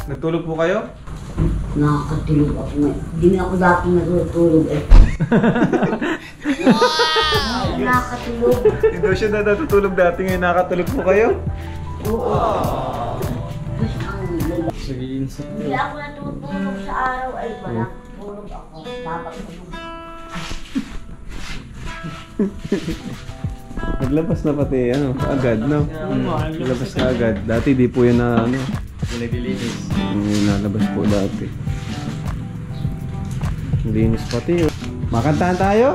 Nagtulog po kayo? Nakakatulog ako ngayon. Hindi na ako dati natutulog eh. Nakakatulog. Hindi daw siya natutulog dati, ngayon nakatulog po kayo? Oo. Mas ang lala. Sige, insa. Hindi ako natutulog sa araw ay wala. Tulog ako. Dapat tulog. Naglabas na pati, ano, agad, no? Naglabas na agad. Dati di po yan na, ano, Nililinis. nalabas po dati. Linis pati, oh. Makantahan tayo?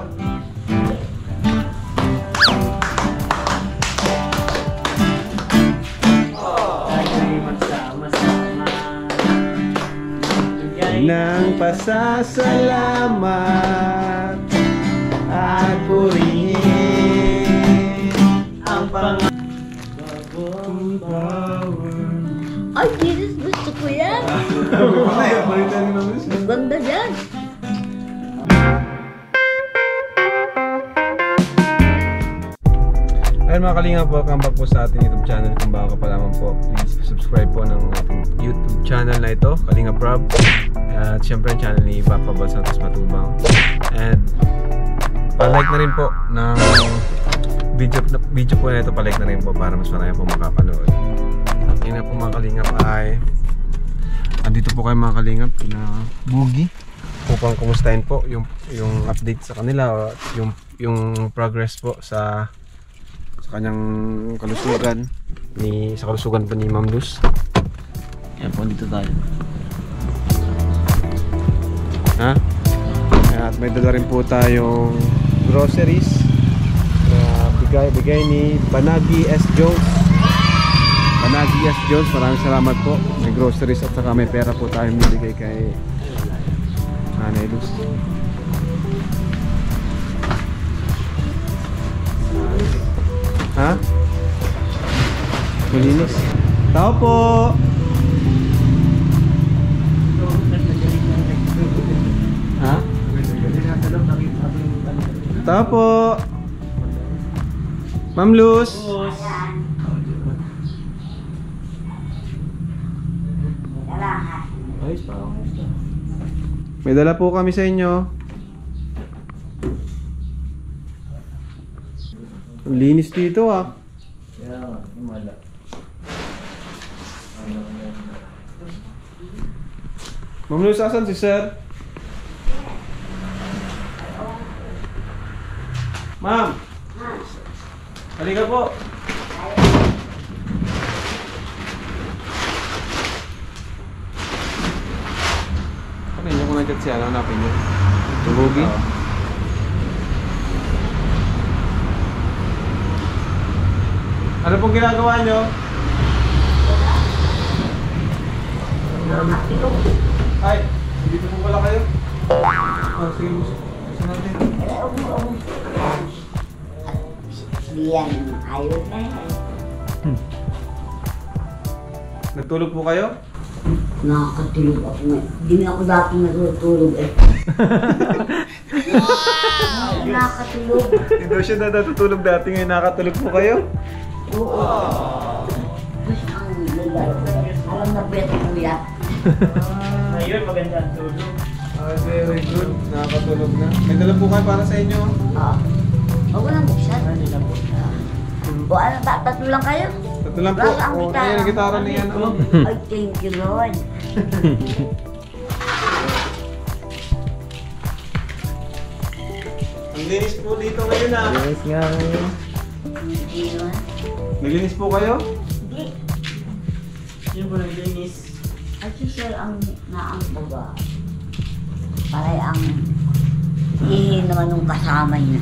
Nang pasasalamat at purihin ang pangabong bawang. Ay, Jesus, gusto ko yan. Ang ganda yan. Ayun mga kalingap, welcome back po sa ating YouTube channel. Kung bago ka pa lamang po, please subscribe po ng ating YouTube channel na ito, Kalingap Rob. At syempre ang channel ni Papa Bal Santos Matubang. And pa-like na rin po ng video po na ito, pa-like na rin po para mas marami po makapanood. At yun na po mga kalingap ay andito po kayo mga kalingap na Boogie upang kumustahin po yung update sa kanila, yung progress po sa kanyang kalusugan sa kalusugan po ni Ma'am Luz. Yan po, dito tayo. Ha? At may dala rin po tayong groceries na bigay ni Banagi S. Jones. Banagi S. Jones, maraming salamat po. May groceries at saka may pera po tayong bibigay kay Nanay Luz. Ha? Malinis. Tao po! Ha? Tao po! Ma'am Luz! May dala po kami sa inyo. Ang linis dito ah. Ma'am Luz, asan si Sir? Ma'am! Halika po! Ano yun kung nandiyan siya? Hanapin niyo? Yung Boogie? Ano pong ginagawa niyo? Ay, dito po pala kayo? Oh, sige, gusto natin. Diyan, ayaw na yan. Nagtulog po kayo? Nakakatulog ako ngayon. Hindi na ako dati natutulog eh. Nakakatulog. Hindi daw siya natutulog dati, ngayon nakatulog po kayo? Oo. Mas ang lala. Alam na beto ko yan. Ngayon, maganda ang tulog. Very good. Nakakatulog na. May dala po kayo para sa inyo. Oo. Huwag mo lang buksan. O ano ba? Tatlo lang kayo? Tatlo lang po. O, ayun ang gitara niya. Ay, thank you Lord. Ang linis po dito ngayon ah. Yes nga ngayon. Hindi naman. Naglinis po kayo? Hindi. Yun po naglinis. At si Sir ang naambaga. Paray ang hihin naman nung kasama niya.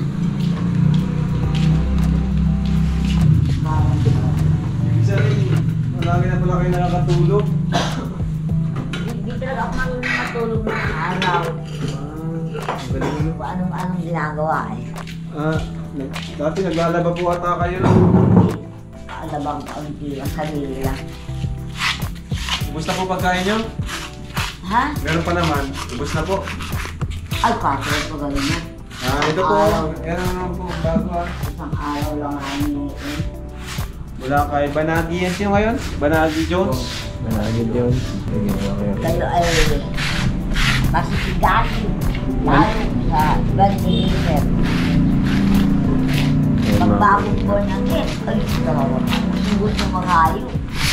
Ibig sabihin, marami na pala kayo nakakatulog. Hindi talaga ako matulog ng araw. Galing ano? Kung anong ginagawa eh. Dati naglalaba po ata kayo. Alabang kaunti ang sarili lang. Ubus na po pagkain nyo? Ha? Meron pa naman. Ubus na po. Ay, kaso ito gano'n na. Ito po. Yan naman po. Bago ah. Isang araw lang ang Mula kay Banagi yan siya ngayon? Banagi Jones? Malagid yun. Sige, okay. Kayo ay masisigasin. Lalo sa ventilator. Pagbagong po ng hit, ay kawawa. Gusto makayo.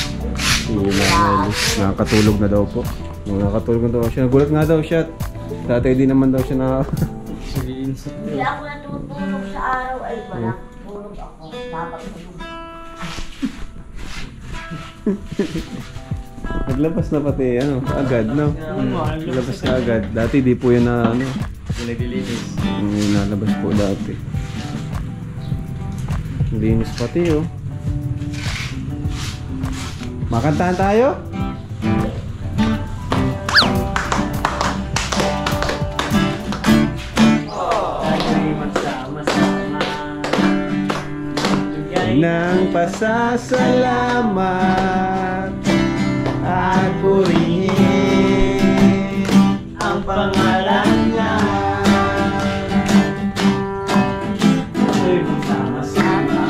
Nakakatulog na daw po. Nakakatulog na daw siya. Nagulat nga daw siya. Dati di naman daw siya na... Hindi ako natutulog sa araw ay wala. Tulog ako. Dapat tulog. Naglabas na pati, ano, agad, no? Naglabas na agad. Dati di po yun na, ano, Pinaglilinis. nalabas po dati. Linis pati, oh. Makantahan tayo? Tayo'y magsama-sama. Ng pasasalamat at purihin ang pangalan niya. Tayo'y magsama-sama.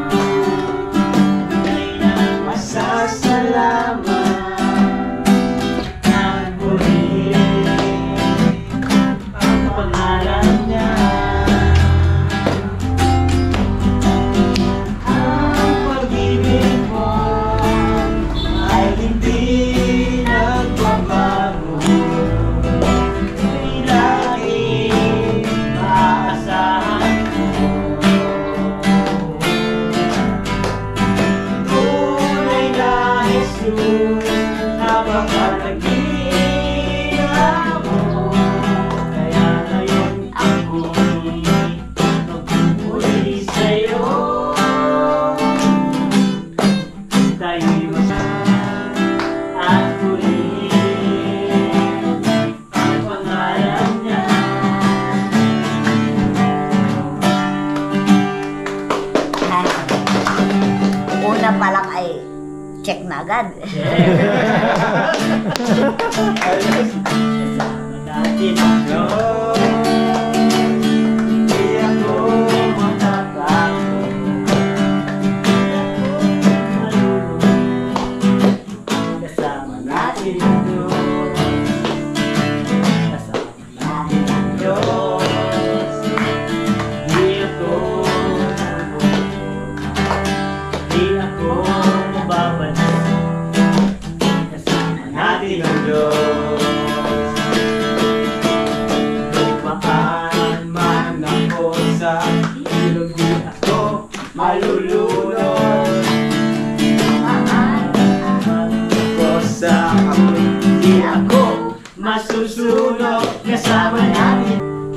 Ng pasasalamat at purihin ang pangalan niya. Ang pag-ibig mo ay hindi nagbabago. Ay laging maasahan mo. Tunay na Jesus, napakalagihan mo. Kaya ngayon ako'y magpupuri sa'yo. Tayo'y masama at purihin ang pangalan niya. Una pa lang ay check na agad. Kasama natin Diyos. Hindi ako matatakot. Hindi ako malulungkot. Kasama natin ang Diyos. Kasama natin ang Diyos. Hindi ako malulungkot. Hindi ako mababansin. Kasama natin ang Diyos. Lumaan man ako sa ilog, di ako malulunod. Lumaan ako sa apoy, di ako masusunog. Kasama natin.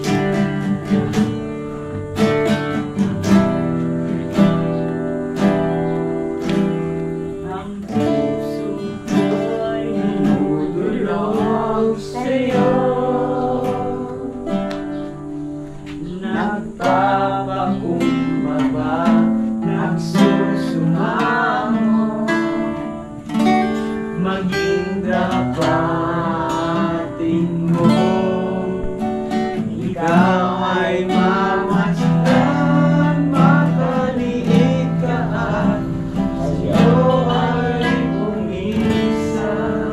Ang puso ko'y dumudulog sa'yo. Nagpapakumbaba, nagsusumamo. Maging dapatin mo. Ikaw ay mamasdan, makaliit ka at sa'yo ay pumisan.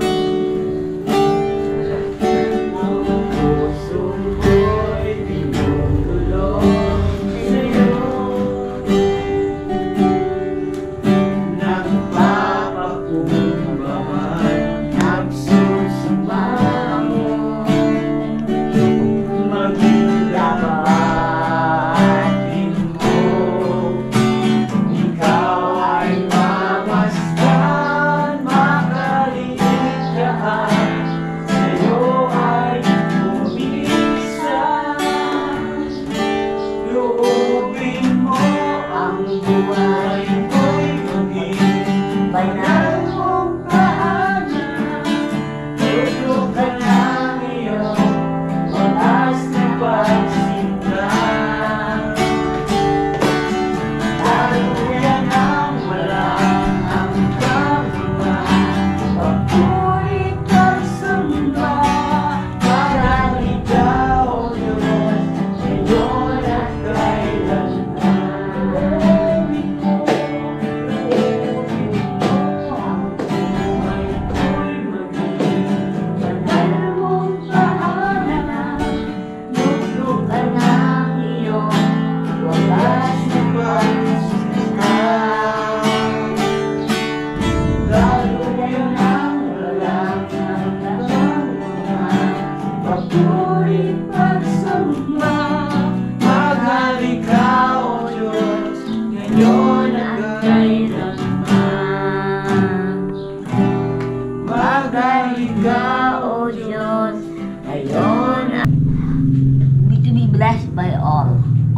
Ang puso ko'y tinutulog sa'yo. Nagpapakumbaba, nagsusumamo.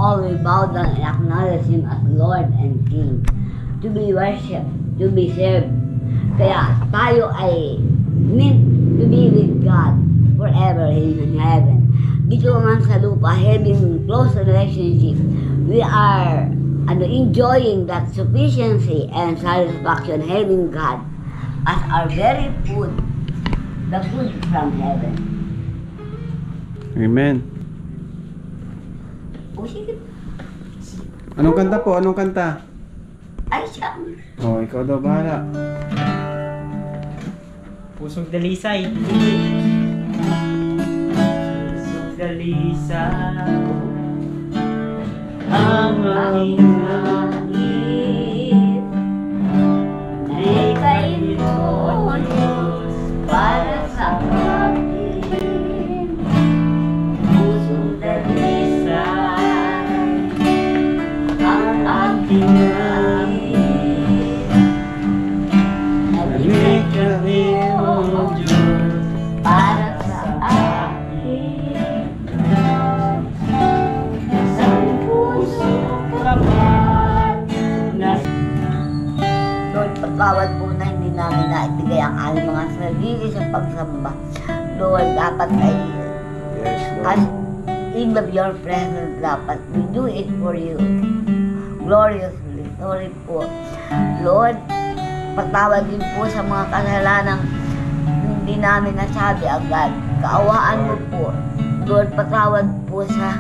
all will bow down and acknowledge Him as Lord and King, to be worshipped, to be served. Kaya tayo ay meant to be with God forever in heaven. Dito naman sa lupa, having close relationship, we are enjoying that sufficiency and satisfaction, having God as our very food, the food from heaven. Amen. O sige, Anong kanta po? Anong kanta? ay siya. Oh, ikaw daw bahala. Pusong dalisay. Pusong dalisay. Ang aking langit ay kayo para sa akin. Pusong dalisay ang aking langit. Nagiging kami mo Diyos para sa akin. Sa puso kapat na Lord, patawad po na hindi namin naibigay ang aming mga sarili sa pagsamba. Lord, dapat ay Yes, as Lord. in of your presence, dapat we do it for you. Gloriously, sorry po. Lord, patawad din po sa mga kasalanang hindi namin nasabi agad. Kaawaan mo po. Lord, patawad po sa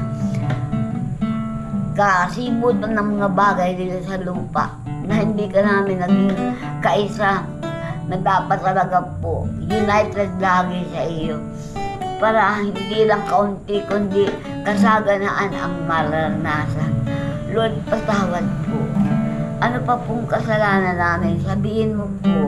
kasibot ng mga bagay dito sa lupa na hindi ka namin naging kaisa, na dapat talaga po united lagi sa iyo para hindi lang kaunti kundi kasaganaan ang maranasan. Lord, patawad po. Ano pa pong kasalanan namin, sabihin mo po.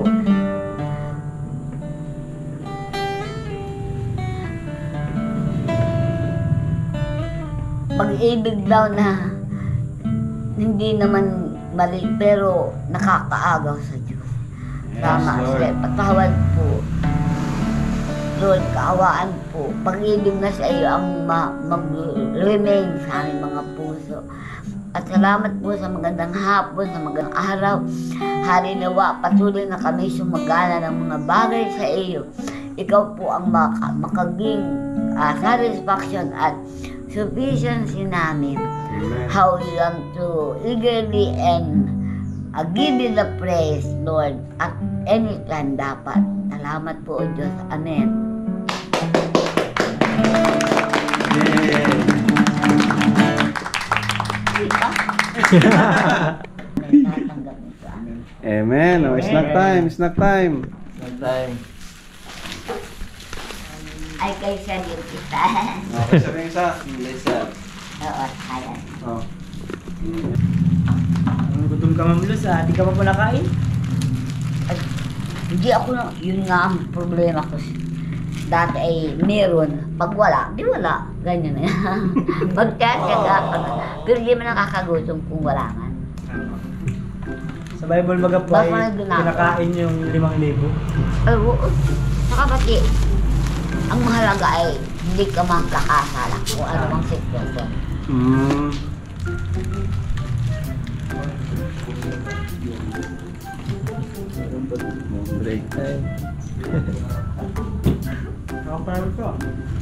Pag-ibig daw na hindi naman mali pero nakakaagaw sa Diyos. Tama, Lord. sir. Patawad po. Lord, kaawaan po. Pag-ibig na sa iyo ang mag-remain sa aming mga puso. At salamat po sa magandang hapon, sa magandang araw. Harinawa, patuloy na kami sumagana ng mga bagay sa iyo. Ikaw po ang makaging satisfaction at sufficiency namin. Amen. How we want to eagerly and give you the praise, Lord, at any time dapat. Salamat po, O Diyos. Amen. Di ba? Natatanggap nito. Amen. Oh, snack time, snack time. time. Ay, kay Sir yung kita. Okay, sabi isa. Lisa. Oo, ayan. Oh. Gutom ka mamulus ah. Di ka pa pala kain? Ay, hindi ako na, yun nga ang problema ko. Dati ay meron, pag wala, di wala. Ganyan na yan. Magtataga, pero di man nakakagutom kung wala man. Sa Bible baga po ay Baka nagdunako. kinakain yung 5,000. Ay, oo. Saka pati, ang mahalaga ay hindi ka magkakasala kung ano mang sitwasyon. Mm. Break time. Ako pa naman po.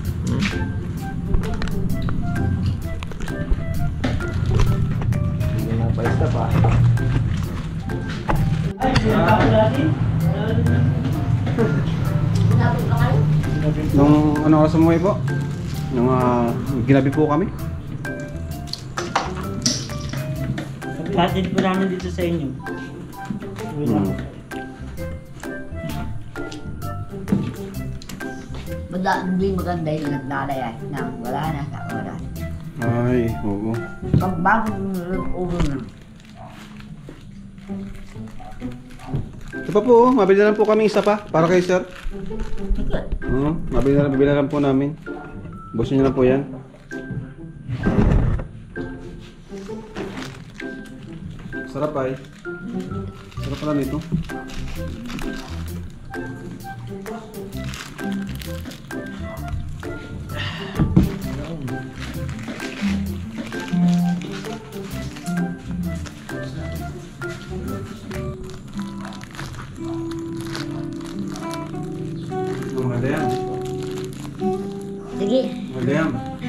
Hindi na pa pa. Ay, sinatapos natin. Sinabi ba kayo? Nung ano oras mo po? Nung ginabi po kami? Hatid po namin dito sa inyo. Hmm. Hindi maganda yung naglalayas na wala na sa oras. Ay, oo. Pag bago yung ulo na. Ito pa po, mabili na lang po kami isa pa para kay sir. Sige. Mabili na lang po namin. Gusto niyo na po yan. Sarap ay. Sarap pala nito. Sige. William.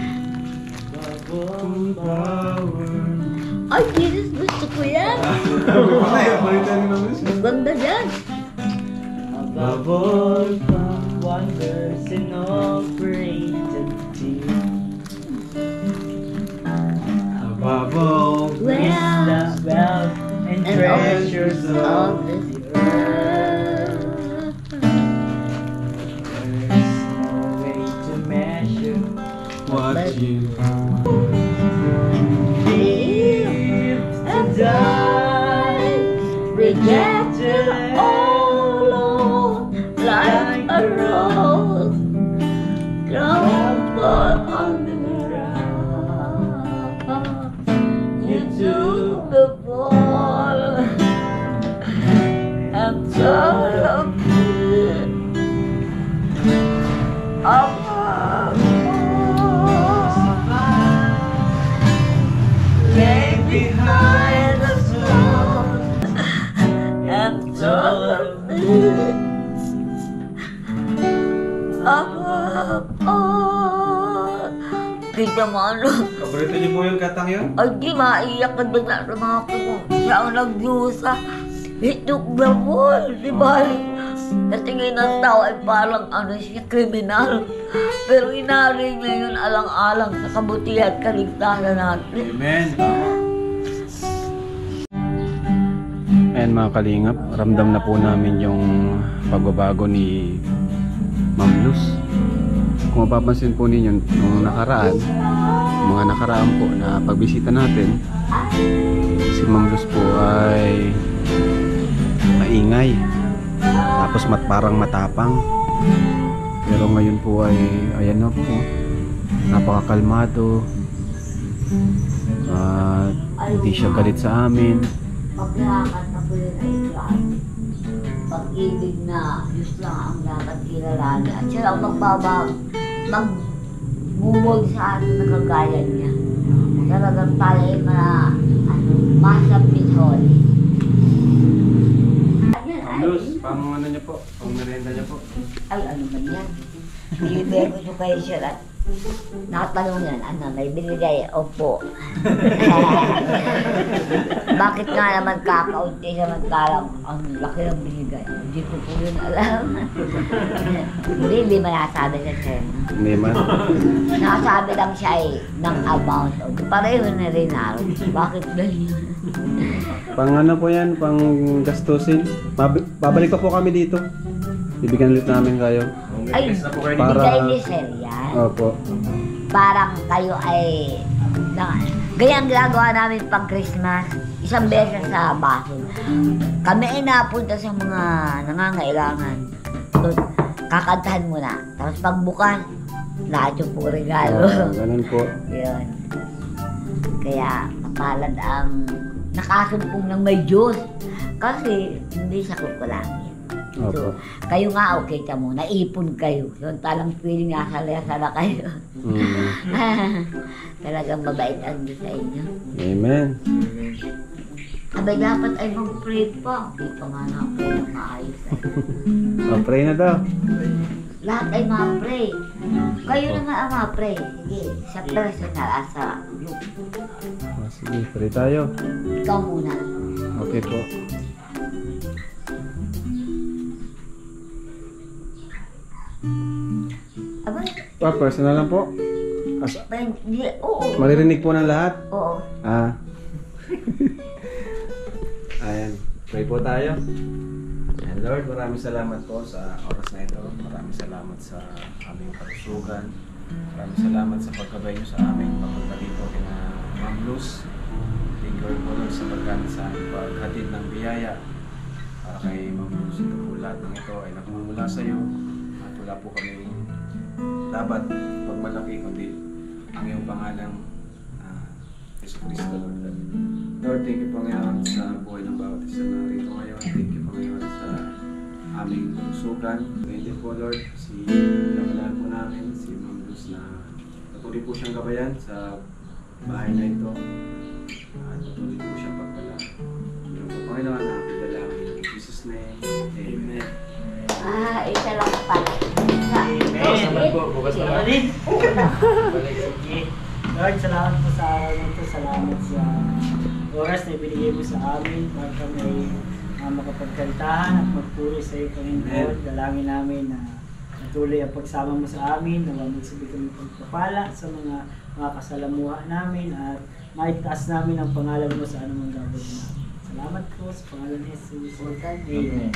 Ay, Jesus, gusto ko yan. Ang ganda dyan. Above all wonders and all created Above all wealth and treasures of this earth. there's no way to measure what you And die, rejected all alone, like a rose, trampled on the ground. You took the fall and thought of it. Lay behind the throne and thought of it. Above all. Kita mo ano? Paborito niyo po yung katang yun? Ay, di maiyak ka bigla sa mga ko. Siya ang nagdusa. He took the fall, di ba? Natingin ng tao ay parang ano siya, kriminal. Pero inari niya yun alang-alang sa kabutihan at kaligtasan natin. Amen. Ayan mga kalingap, ramdam na po namin yung pagbabago ni Ma'am Luz. Kung mapapansin po ninyo, nung nakaraan, mga nakaraan po na pagbisita natin, si Ma'am Luz po ay maingay. Tapos parang matapang. Pero ngayon po ay ayan na po, napakakalmado. Hindi siya galit sa amin. Paglakat na po yun ay Diyos. Pag-ibig na Diyos lang ang dapat kilalanin. At siya lang magbuwag sa atin na kagaya niya. Talagang tayo ay masapit holy. Luz, pang ano niya po? Pang merenda niya po? Ay, ano man yan? Binibigay ko kayo siya lang. Nakatanong yan, ano, may binigay? Opo. Bakit nga naman kakaunti samantalang ang laki ng binigay? Hindi ko po yun alam. Hindi manasabi siya sa'yo. Hindi man. Nakasabi lang siya ng amount. Pareho na rin naroon. Bakit dahil? Pang ano po yan, pang gastusin. Babalik pa po kami dito. Bibigyan ulit namin kayo. Ay, Para- bigay ni Sir yan. Opo. Parang kayo ay ganyan ginagawa namin pag Christmas, isang beses sa baso. Kami ay napunta sa mga nangangailangan. Doon, kakantahan muna. Tapos pagbukas, lahat yung po regalo. Ganun po. Yun. Kaya mapalad ang nakasumpong ng may Diyos. Kasi hindi siya kukulangin. So, Opo. kayo nga, okay ka mo, naipon kayo. So, talang feeling nga sala kayo. Talagang mabait ang Diyos sa inyo. Amen. Abay, dapat ay mag-pray pa. Hindi pa nga na-pray na maayos ay. Pray na daw. Lahat ay ma-pray. Kayo na nga ang ma-pray. Sige, sa personal, sa group. Sige, pray tayo. Ikaw muna. Okay po. Abay, Personal lang po. oo. Maririnig po ng lahat. Oo. Ayan. Pray po tayo. And Lord, maraming salamat po sa oras na ito. Maraming salamat sa aming pagsusugan. Maraming salamat sa pagkabay niyo sa amin. Papunta dito kina Ma'am Luz. Thank you po Lord sa paggamit sa aming paghatid ng biyaya. Para kay Ma'am Luz, ito po lahat ng ito ay nagmumula sa iyo. At wala po kami dapat pagmalaki kundi ang iyong pangalang Yesu Cristo, Lord. Lord, thank you po ngayon sa buhay ng bawat isa na rito ngayon. Thank you po ngayon sa aming pagsusugan. Ngayon din po, Lord, pinagalaan po namin si Ma'am Luz na patuloy po siyang gabayan sa bahay na ito. At patuloy po siyang pagpala. Ngayon po, Panginoon, na pinalangin in Jesus' name. Amen. Isa lang pala. Amen. Ito bukas na Yeah. din. Sige. Lord, salamat po sa araw na ito. Salamat sa oras na ibinigay mo sa amin para kami makapagkantahan at magpuri sa iyo, Panginoon. Dalangin namin na patuloy ang pagsama mo sa amin, na magsabi kami pagpapala sa mga kasalamuha namin at maitaas namin ang pangalan mo sa anumang gagawin namin. Salamat po sa pangalan ni Jesus. Amen.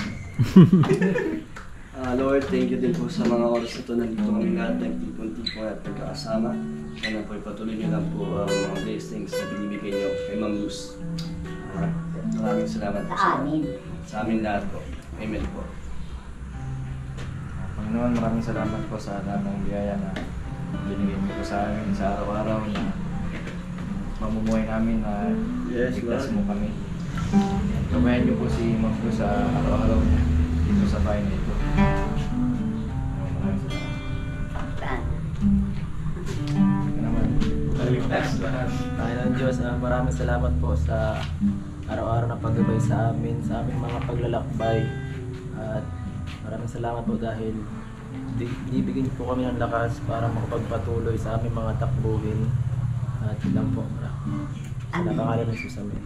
Lord, thank you din po sa mga oras na ito. Nandito kami lahat ng tipon-tipon at nagkakasama. Sana po ipatuloy niyo lang po ang mga blessings na binibigay niyo kay Ma'am Luz. Maraming salamat po Sa amin. sa amin lahat po. Amen po. Panginoon, maraming salamat po sa lahat ng biyaya na binigay niyo po sa amin sa araw-araw na mamumuhay namin na Yes, ligtas Lord. mo kami. Gabayan niyo po si Ma'am po sa araw-araw niya dito sa bahay na ito. Maraming salamat. Saan? Ito naman. Panginoon Diyos, maraming salamat po sa araw-araw na paggabay sa amin, sa aming mga paglalakbay. At maraming salamat po dahil bibigyan niyo po kami ng lakas para makapagpatuloy sa aming mga takbuhin. At yun lang po. Sa pangalan ng Jesus, amen.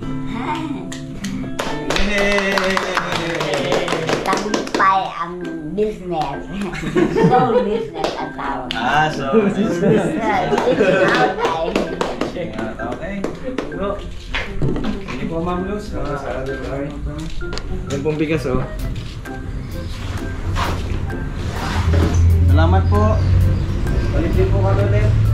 Tagumpay ang business. Soul business ang tawag. So, It's out ay. Okay. Bro. Hindi po Ma'am Luz. Yan pong bigas oh. salamat po. Balik din po kami ulit.